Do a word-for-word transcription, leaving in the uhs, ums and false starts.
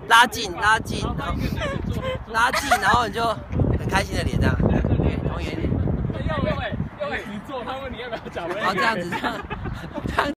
拉近拉近，然后拉近，然后你就很开心的脸这样，对，同远一点。 要不要？要不要你做？他问你要不要讲？ 好，这样子这样这样。